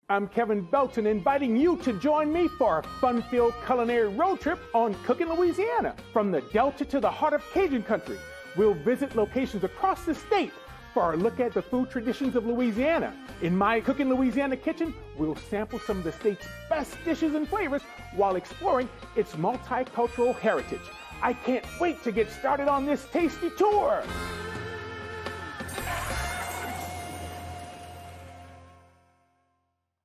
I'm Kevin Belton, inviting you to join me for a fun-filled culinary road trip on Cookin, Louisiana. From the Delta to the heart of Cajun country, we'll visit locations across the state for a look at the food traditions of Louisiana. In my Cookin, Louisiana kitchen, we'll sample some of the state's best dishes and flavors while exploring its multicultural heritage. I can't wait to get started on this tasty tour.